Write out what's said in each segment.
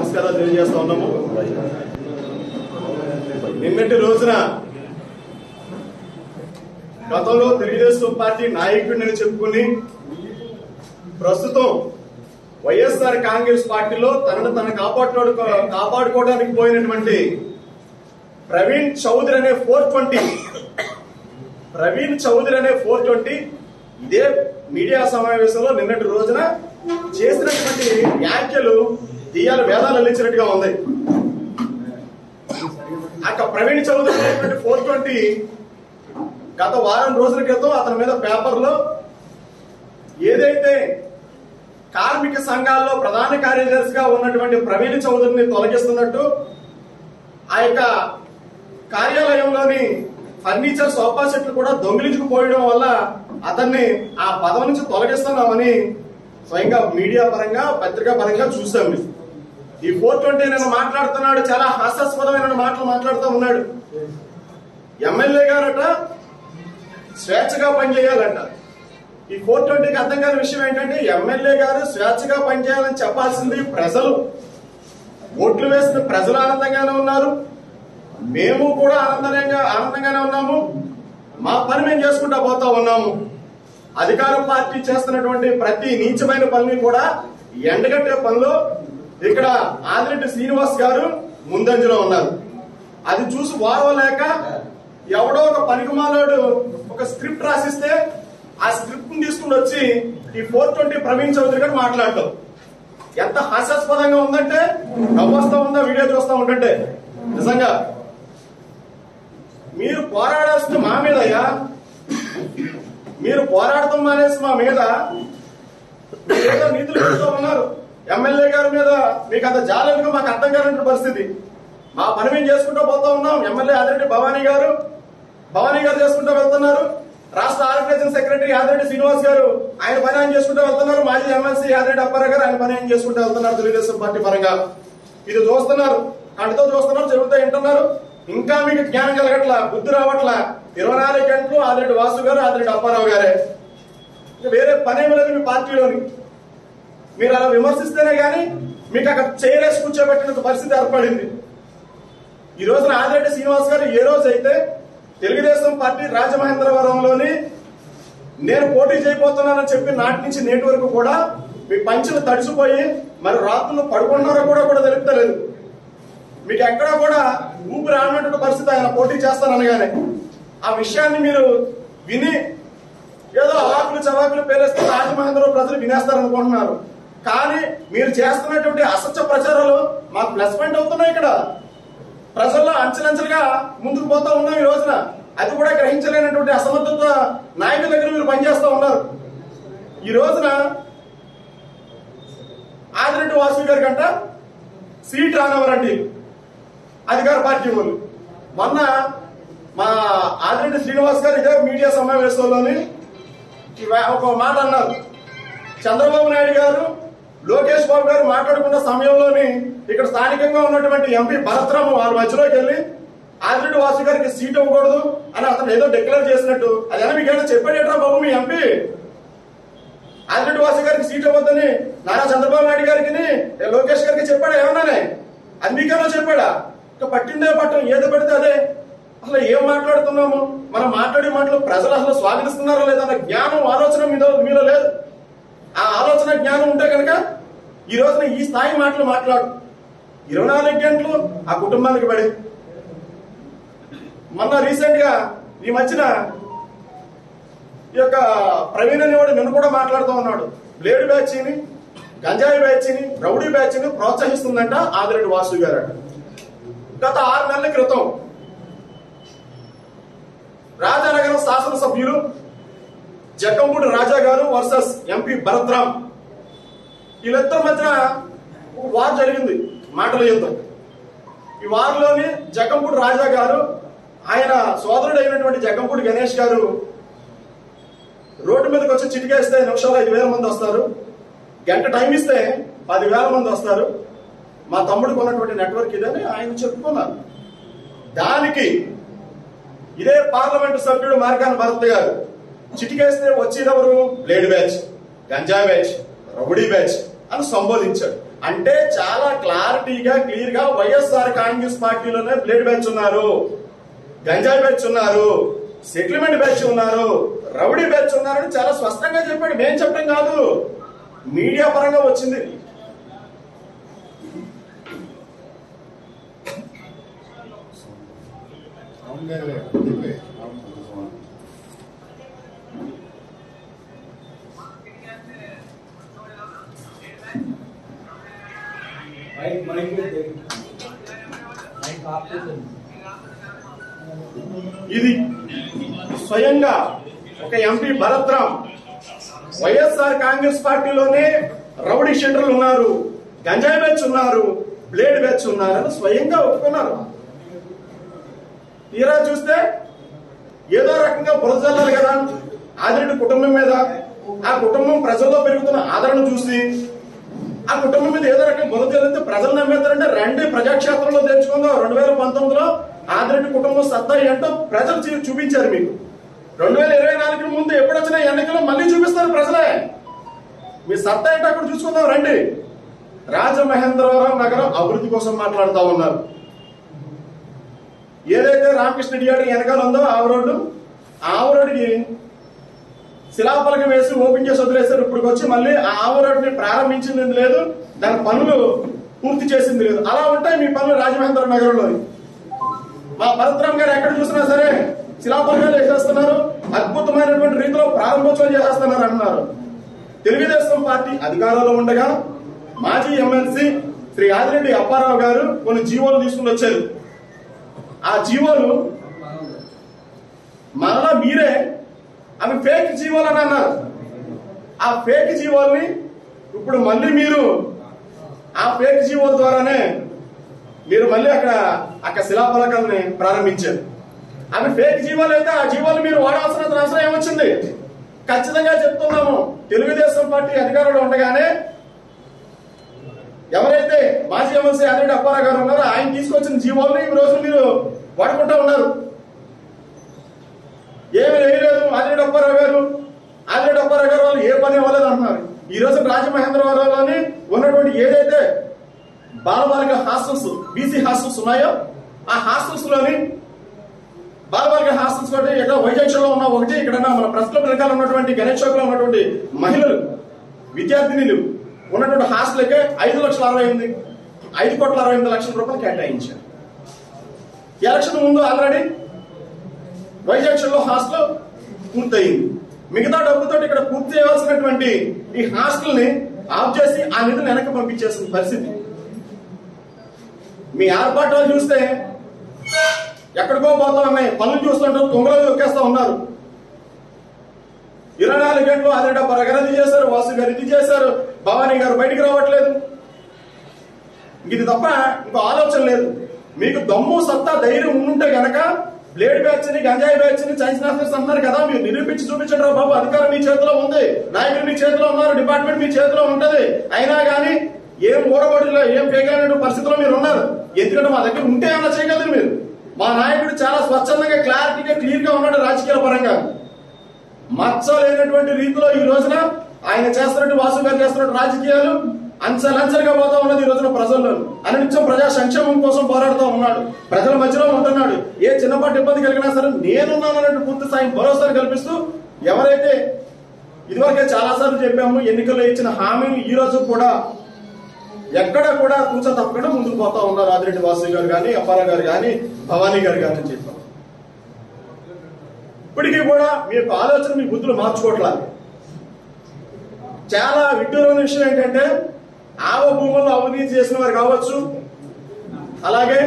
నమస్కారాలు తెలియజేస్తా ఉన్నాము. నిన్నటి రోజున గతంలో తెలుగుదేశం పార్టీ నాయకుడిని చెప్పుకుని ప్రస్తుతం వైఎస్ఆర్ కాంగ్రెస్ పార్టీలో తనను కాపాడుకోవడానికి పోయినటువంటి ప్రవీణ్ చౌదరి అనే 420 ఇదే మీడియా సమావేశంలో నిన్నటి రోజున చేసినటువంటి వ్యాఖ్యలు దెయ్యాలు వేదాలు అల్లించినట్టుగా ఉంది. అక్కడ ప్రవీణ్ చౌదరి అనేటువంటి 420 గత వారం రోజుల క్రితం అతని మీద పేపర్లో ఏదైతే కార్మిక సంఘాల్లో ప్రధాన కార్యదర్శిగా ఉన్నటువంటి ప్రవీణ్ చౌదరిని తొలగిస్తున్నట్టు ఆ యొక్క కార్యాలయంలోని ఫర్నిచర్ సోఫా సెట్లు కూడా దొంగిలించుకుపోయడం వల్ల అతన్ని ఆ పదవి నుంచి తొలగిస్తున్నామని స్వయంగా మీడియా పరంగా పత్రికా పరంగా చూసాం. ఈ 420 నేను మాట్లాడుతున్నాడు, చాలా హాస్యాస్పదమైన మాటలు మాట్లాడుతూ ఉన్నాడు. ఎమ్మెల్యే గారట స్వేచ్ఛగా పనిచేయాలంట. ఈ 420కి అర్థం కాని విషయం ఏంటంటే ఎమ్మెల్యే గారు స్వేచ్ఛగా పనిచేయాలని చెప్పాల్సింది ప్రజలు. ఓట్లు వేసిన ప్రజలు ఆనందంగానే ఉన్నారు, మేము కూడా ఆనందంగానే ఉన్నాము. మా పని మేము చేసుకుంటా పోతా ఉన్నాము. అధికార పార్టీ చేస్తున్నటువంటి ప్రతి నీచమైన పనిని కూడా ఎండగట్టే పనిలో ఇక్కడ ఆదిరెడ్డి శ్రీనివాస్ గారు ముందంజలో ఉన్నారు. అది చూసి వారవలేక ఎవడో ఒక పనికిమాలోడు ఒక స్క్రిప్ట్ రాసిస్తే ఆ స్క్రిప్ట్ ని తీసుకుని వచ్చి ఈ 420 ప్రవీణ్ చౌదరి గారు మాట్లాడటం ఎంత హాస్యాస్పదంగా ఉందంటే నవ్వొస్తా ఉందా వీడియో చూస్తా ఉంటుంటే. నిజంగా మీరు పోరాడాల్సింది మా మీదయ్యా, మీరు పోరాడటం మానేసి మా మీద ఏదో నీతులు పెడుతూ ఉన్నారు. ఎమ్మెల్యే గారి మీద మీకు అంత జాలెందుకు మాకు అర్థం కాని పరిస్థితి. మా పని మేము చేసుకుంటూ పోతా ఉన్నాం. ఎమ్మెల్యే ఆదిరెడ్డి భవానీ గారు చేసుకుంటూ వెళ్తున్నారు. రాష్ట్ర ఆర్గనైజింగ్ సెక్రటరీ ఆదిరెడ్డి శ్రీనివాస్ గారు ఆయన పని ఆయన చేసుకుంటూ వెళ్తున్నారు. మాజీ ఎమ్మెల్సీ ఆదిరెడ్డి అప్పారావు గారు ఆయన పని ఆయన చేసుకుంటూ వెళ్తున్నారు. తెలుగుదేశం పార్టీ పరంగా ఇది చూస్తున్నారు, కంటితో చూస్తున్నారు, చెబుతూ వింటున్నారు. ఇంకా మీకు జ్ఞానం కలగట్లా, బుద్ధి రావట్లా. 24 గంటలు ఆదిరెడ్డి వాసు గారు ఆదిరెడ్డి అప్పారావు గారే, వేరే పనేమి లేదు మీ పార్టీలోని. మీరు అలా విమర్శిస్తేనే గానీ మీకు అక్కడ చైరేసి కూర్చోబెట్టిన పరిస్థితి ఏర్పడింది. ఈ రోజున ఆదిరెడ్డి శ్రీనివాస్ గారు ఏ రోజు అయితే తెలుగుదేశం పార్టీ రాజమహేంద్రవరంలోని నేను పోటీ చేయబోతున్నానని చెప్పి నాటి నుంచి నేటి వరకు కూడా మీ పంచులు తడిసిపోయి మరి రాత్రులు పడుకున్నారో కూడా తెలుపుతలేదు. మీకు ఎక్కడా కూడా ఊపిరి ఆడినటువంటి పరిస్థితి ఆయన పోటీ చేస్తాననగానే ఆ విషయాన్ని మీరు విని ఏదో అవాకులు చవాకులు పేరేస్తే రాజమహేంద్రవరం ప్రజలు వినేస్తారనుకుంటున్నారు. కానీ మీరు చేస్తున్నటువంటి అసత్య ప్రచారాలు మాకు ప్లస్ పాయింట్ అవుతున్నాయి. ఇక్కడ ప్రజల్లో అంచెలంచెలుగా ముందుకు పోతా ఉన్నాం. ఈ రోజున అది కూడా గ్రహించలేనటువంటి అసమర్థత నాయకుల దగ్గర మీరు పనిచేస్తూ ఉన్నారు. ఈ రోజున ఆదిరెడ్డి వాసు గారి కంట సీట్ రానవరండి అధికార పార్టీ వాళ్ళు. మొన్న మా ఆదిరెడ్డి శ్రీనివాస్ గారు ఇదే మీడియా సమావేశంలోని ఒక మాట అన్నారు. చంద్రబాబు నాయుడు గారు లోకేష్ బాబు గారు మాట్లాడుకున్న సమయంలోని ఇక్కడ స్థానికంగా ఉన్నటువంటి ఎంపీ భరత్రాము వాళ్ళ మధ్యలోకి వెళ్లి ఆదిరెడ్డి వాసు గారికి సీట్ ఇవ్వకూడదు అని అతను ఏదో డిక్లేర్ చేసినట్టు అదేనా మీకేనా చెప్పాడేట్రా బాబు మీ ఎంపీ? ఆదిరెడ్డి వాసు గారికి సీట్ ఇవ్వద్దని నారా చంద్రబాబు నాయుడు గారికి లోకేష్ గారికి చెప్పాడా ఏమన్నానే? అది మీకేమో చెప్పాడా? ఇక పట్టిందే పట్టం ఏది పడితే అదే. అసలు ఏం మాట్లాడుతున్నాము? మనం మాట్లాడే మాటలు ప్రజలు అసలు స్వాగతిస్తున్నారో లేదన్న జ్ఞానం ఆలోచన మీలో లేదు. ఆ ఆలోచన జ్ఞానం ఉంటే కనుక ఈ రోజున ఈ స్థాయి మాటలు మాట్లాడు. 24 గంటలు ఆ కుటుంబానికి పడి మొన్న రీసెంట్ గా ఈ మధ్యన ఈ యొక్క ప్రవీణ్ అనేవాడు నిన్ను కూడా మాట్లాడుతూ ఉన్నాడు. బ్లేడ్ బ్యాచ్ని, గంజాయి బ్యాచ్ని, రౌడీ బ్యాచ్ని ప్రోత్సహిస్తుందంట ఆదిరెడ్డి వాసు గారు. గత 6 నెలల క్రితం రాజానగరం శాసనసభ్యులు జక్కంపూడి రాజా గారు వర్సెస్ ఎంపీ భరత్రామ్, వీళ్ళిద్దరి మధ్యన ఒక వార్ జరిగింది, మాటల యుద్ధం. ఈ వార్లోని జక్కంపూడి రాజా గారు ఆయన సోదరుడు అయినటువంటి జక్కంపూడి గణేష్ గారు రోడ్డు మీదకి వచ్చి చిటికేస్తే నిమిషాలు 5,000 మంది వస్తారు, గంట టైం ఇస్తే 10,000 మంది వస్తారు. మా తమ్ముడికి ఉన్నటువంటి నెట్వర్క్ ఇదని ఆయన చెప్పుకున్నారు. దానికి ఇదే పార్లమెంటు సభ్యుడు మార్గాన భరత్ గారు చిటికేస్తే వచ్చేదెవరు? బ్లేడ్ బ్యాచ్, గంజా బ్యాచ్, రౌడీ బ్యాచ్ అని సంబోధించాడు. అంటే చాలా క్లారిటీగా క్లియర్ గా వైఎస్ఆర్ కాంగ్రెస్ పార్టీలోనే బ్లేడ్ బ్యాచ్ ఉన్నారు, గంజాయి బ్యాచ్ ఉన్నారు, సెటిల్మెంట్ బ్యాచ్ ఉన్నారు, రౌడీ బ్యాచ్ ఉన్నారని చాలా స్పష్టంగా చెప్పాడు. మేం చెప్పడం కాదు, మీడియా పరంగా వచ్చింది. ఇది స్వయంగా ఒక ఎంపీ భరత్ రామ్ వైఎస్ఆర్ కాంగ్రెస్ పార్టీలోనే రౌడీ షీటర్లు ఉన్నారు, గంజాయి బ్యాచ్ ఉన్నారు, బ్లేడ్ బ్యాచ్ ఉన్నారని స్వయంగా ఒప్పుకున్నారు. తీరా చూస్తే ఏదో రకంగా బురదల్లాలి కదా ఆదిరెడ్డి కుటుంబం మీద, ఆ కుటుంబం ప్రజల్లో పెరుగుతున్న ఆదరణ చూసి ఆ కుటుంబం మీద ఏదో రకంగా బురదల్లితే ప్రజలు నమ్మేస్తారంటే రండి ప్రజాక్షేత్రంలో తెచ్చుకుందాం. 2019లో ఆదిరెడ్డి కుటుంబం సత్తా ఏంటో ప్రజలు చూపించారు మీకు. 2024 ముందు ఎప్పుడొచ్చినా ఎన్నికల్లో మళ్ళీ చూపిస్తారు ప్రజలే. మీ సత్తా ఏంటో అక్కడ చూసుకుందాం రండి. రాజమహేంద్రవరం నగరం అభివృద్ధి కోసం మాట్లాడుతూ ఉన్నారు. ఏదైతే రామకృష్ణ థియేటర్ వెనకాల ఉందో ఆవరోడ్డుకి శిలాఫలకం వేసి ఓపెన్ చేసి వదిలేశారు. ఇప్పుడు వచ్చి మళ్ళీ ఆ ఆవరోడ్డుని ప్రారంభించింది లేదు, దాని పనులు పూర్తి చేసింది లేదు. అలా ఉంటాయి మీ పనులు రాజమహేంద్రవరం నగరంలో. మా భరతరామ్ గారు ఎక్కడ చూసినా సరే శిలాఫలకాలు వేసేస్తున్నారు, అద్భుతమైనటువంటి రీతిలో ప్రారంభోత్సవం చేసేస్తున్నారు అంటున్నారు. తెలుగుదేశం పార్టీ అధికారంలో ఉండగా మాజీ ఎమ్మెల్సీ శ్రీ ఆదిరెడ్డి అప్పారావు గారు కొన్ని జీవోలు తీసుకుని వచ్చారు. ఆ జీవోలు మరలా మీరే అవి ఫేక్ జీవోలు అని అన్నారు. ఆ ఫేక్ జీవోల్ని ఇప్పుడు మళ్ళీ మీరు ఆ ఫేక్ జీవోల ద్వారానే మీరు మళ్ళీ అక్కడ శిలాఫలకాలని ప్రారంభించారు. అవి ఫేక్ జీవోలు అయితే ఆ జీవోలు మీరు వాడాల్సిన అవసరం ఏమొచ్చింది? ఖచ్చితంగా చెప్తున్నాము, తెలుగుదేశం పార్టీ అధికారంలో ఉండగానే ఎవరైతే మాజీ ఎమ్మెల్సీ ఆదిరెడ్డి అప్పారావు గారు ఉన్నారో ఆయన తీసుకొచ్చిన జీవోల్ని ఈ రోజు మీరు వాడుకుంటా ఉన్నారు. ఏమి వేయలేదు ఆదిరెడ్డి అప్పారావు గారు వాళ్ళు ఏ పని ఇవ్వలేదు అంటున్నారు. ఈ రోజు రాజమహేంద్రవరంలోని ఉన్నటువంటి ఏదైతే బాలబాలిక హాస్టల్స్ బీసీ హాస్టల్స్ ఉన్నాయో ఆ హాస్టల్స్ లోని బాలబాలిక హాస్టల్స్ ఒకటి ఇక్కడ వైజాగ్లో ఉన్న ఒకటి, ఇక్కడ మన ప్రెస్ క్లబ్ వెనకాల ఉన్నటువంటి గణేష్ చౌక్ లో ఉన్నటువంటి మహిళలు విద్యార్థినిలు ఉన్నటువంటి హాస్టల్కే 5,68,00,000 రూపాయలు కేటాయించారు. ఎలక్షన్ ముందు ఆల్రెడీ వైజాగ్లో హాస్టల్ పూర్తయింది. మిగతా డబ్బుతో ఇక్కడ పూర్తి చేయాల్సినటువంటి ఈ హాస్టల్ ని ఆఫ్ చేసి ఆ నిధులు వెనక్కి పంపించేసిన పరిస్థితి. మీ ఆర్పాటాలు చూస్తే ఎక్కడికో పోతా ఉన్నాయి, పనులు చూస్తుంటారు, తొంగలో దొక్కేస్తా ఉన్నారు. 24 గంటలు ఆదిరెడ్డి అప్పారావు గారు ఇది చేశారు, వాసు గారు ఇది చేశారు, భవానీ గారు బయటికి రావట్లేదు. ఇది తప్ప ఇంకో ఆలోచన లేదు. మీకు దమ్ము సత్తా ధైర్యం ఉంటే గనక బ్లేడ్ బ్యాచ్ ని గంజాయి బ్యాచ్ ని చైన్స్ నాస్టర్స్ అంటున్నారు కదా, మీరు నిరూపించి చూపించండి రా బాబు. అధికారం మీ చేతిలో ఉంది, నాయకులు మీ చేతిలో ఉన్నారు, డిపార్ట్మెంట్ మీ చేతిలో ఉంటది. అయినా గానీ ఏం ఊరబడిలో ఏం పేగలనే పరిస్థితిలో మీరు ఉన్నారు. ఎందుకంటే మా దగ్గర ఉంటే ఏమన్నా చేయగలరు మీరు. మా నాయకుడు చాలా స్వచ్ఛందంగా క్లారిటీగా క్లియర్ గా ఉన్నాడు రాజకీయాల పరంగా. మచ్చ లేనటువంటి రీతిలో ఈ రోజున ఆయన చేస్తున్నట్టు వాసు గారు చేస్తున్నట్టు రాజకీయాలు అంచెలంచెలుగా పోతా ఉన్నది. ఈ రోజున ప్రజల్లో అనిత్యం ప్రజా సంక్షేమం కోసం పోరాడుతూ ఉన్నాడు, ప్రజల మధ్యలో ఉంటున్నాడు. ఏ చిన్నపాటి ఇబ్బంది కలిగినా సరే నేనున్నానన్నట్టు పూర్తి స్థాయి భరోసాను కల్పిస్తూ ఎవరైతే ఇదివరకే చాలా సార్లు చెప్పాము ఎన్నికల్లో ఇచ్చిన హామీలు ఈ రోజు కూడా ఎక్కడ కూడా కూర్చొని తప్పకుండా ముందుకు పోతా ఉన్నారు. ఆదిరెడ్డి వాసు గారు కానీ, అప్పారావు గారు కానీ, భవానీ గారు కానీ అని చెప్పాం. ఇప్పటికీ కూడా మీ యొక్క ఆలోచన మీ బుద్ధులు మార్చుకోవట్లేదు. చాలా విడ్డూరమైన విషయం ఏంటంటే ఆవ భూముల్లో అవినీతి చేసిన వారు కావచ్చు, అలాగే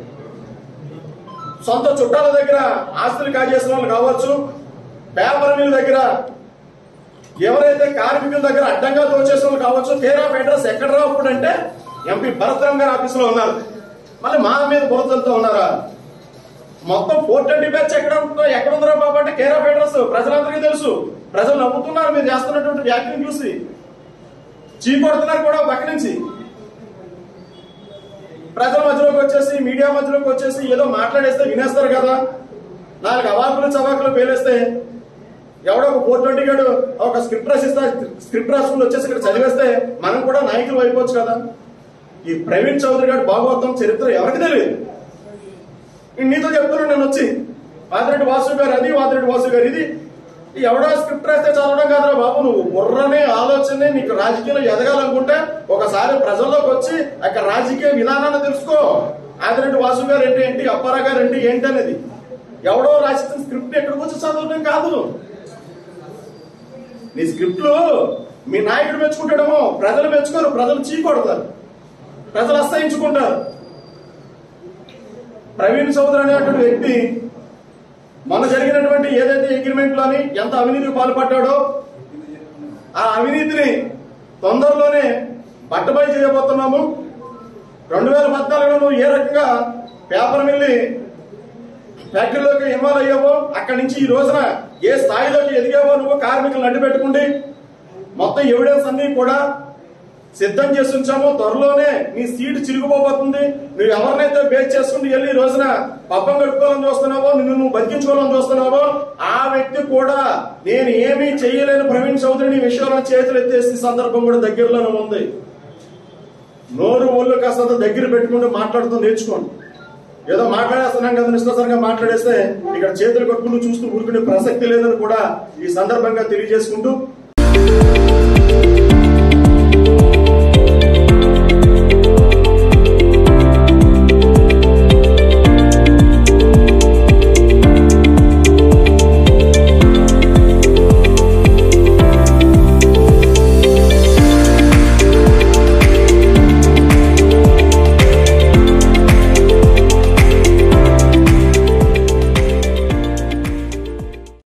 సొంత చుట్టాల దగ్గర ఆస్తులు కాజేసిన వాళ్ళు కావచ్చు, పేపర్ మిల్ దగ్గర ఎవరైతే కార్మికుల దగ్గర అడ్డంగా దోచేసిన వాళ్ళు కావచ్చు. కేర్ ఆఫ్ అడ్రస్ ఎక్కడ రాప్పుడు అంటే ఎంపీ భరత్ రామ్ గారి ఆఫీసులో ఉన్నారు. మళ్ళీ మా మీద బురదలతో ఉన్నారా? మొత్తం 420 బ్యాచ్ ఎక్కడ ఉందరా బాబు అంటే కేర్ ఆఫ్ అడ్రస్ ప్రజలందరికీ తెలుసు. ప్రజలు నవ్వుతున్నారు మీరు చేస్తున్నటువంటి వ్యాఖ్యను చూసి, చీకొడుతున్నారు కూడా పక్క నుంచి. ప్రజల మధ్యలోకి వచ్చేసి మీడియా మధ్యలోకి వచ్చేసి ఏదో మాట్లాడేస్తే వినేస్తారు కదా, 4 అవాకులు చవాకులు పేలేస్తే ఎవడో ఒక 420 గడు ఒక స్క్రిప్ట్ రాసుకుని వచ్చేసి ఇక్కడ చదివేస్తే మనం కూడా నాయకులు అయిపోవచ్చు కదా. ఈ ప్రవీణ్ చౌదరి గారి భాగవతం చరిత్ర ఎవరికి తెలియదు. నీతో చెప్తున్నాను నేను వచ్చి, వాదిరెడ్డి వాసు గారు అది, వాదిరెడ్డి వాసు గారు ఇది. ఎవడో స్క్రిప్ట్ రాస్తే చదవడం కాదురా బాబు. నువ్వు బుర్రనే ఆలోచనే నీకు రాజకీయంలో ఎదగాలనుకుంటే ఒకసారి ప్రజల్లోకి వచ్చి అక్కడ రాజకీయ విధానాన్ని తెలుసుకో. ఆదిరెడ్డి వాసు గారు ఏంటి, అప్పారావు గారు ఏంటి అనేది ఎవడో రాసిన స్క్రిప్ట్ ఎక్కడికి వచ్చి చదవడం కాదు. నీ స్క్రిప్ట్లు మీ నాయకుడు మెచ్చుకుంటాడేమో, ప్రజలు మెచ్చుకోరు, ప్రజలు చీకొడతారు, ప్రజలు అసహించుకుంటారు. ప్రవీణ్ చౌదరి అనేటువంటి వ్యక్తి మొన్న జరిగినటువంటి ఏదైతే అగ్రిమెంట్ లోని ఎంత అవినీతికి పాల్పడ్డాడో ఆ అవినీతిని తొందరలోనే బట్టబయలు చేయబోతున్నాము. 2014లో నువ్వు ఏ రకంగా పేపర్ మిల్లి ఫ్యాక్టరీలోకి ఇన్వాల్వ్ అయ్యావో అక్కడి నుంచి ఈ రోజున ఏ స్థాయిలోకి ఎదిగావో నువ్వు కార్మికులను అడ్డు పెట్టుకుంటే మొత్తం ఎవిడెన్స్ అన్ని కూడా సిద్ధం చేసి ఉంచాము. త్వరలోనే నీ సీటు చిరిగిపోబోతుంది. నువ్వు ఎవరినైతే బేస్ చేసుకుని వెళ్ళి ఈ రోజున పబ్బం గడుపుకోవాలని చూస్తున్నావో, నువ్వు బతికించుకోవాలని చూస్తున్నావో ఆ వ్యక్తి కూడా నేను ఏమీ చేయలేని ప్రవీణ్ చౌదరిని విషయంలో చేతులు ఎత్తేసిన సందర్భం కూడా దగ్గరలోనే ఉంది. నోరు ఒళ్ళు కాస్త దగ్గర పెట్టుకుంటూ మాట్లాడుతూ నేర్చుకోండి. ఏదో మాట్లాడేస్తున్నాం కదా నిష్ఠాసంగా మాట్లాడేస్తే ఇక్కడ చేతులు కట్టుకుంటూ చూస్తూ ఊరుకునే ప్రసక్తి లేదని కూడా ఈ సందర్భంగా తెలియజేసుకుంటూ